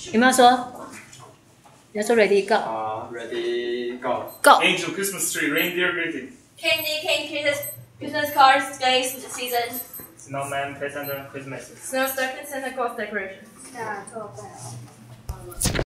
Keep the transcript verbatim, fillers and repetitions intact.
有没有说？你要说 ready go。 好 ，ready go。 Go。 Angel Christmas tree, reindeer greeting. Candy cane, Christmas, Christmas cards, space season. Snowman, present, Christmas. Snow stocking, Santa Claus decoration. 下错背哦。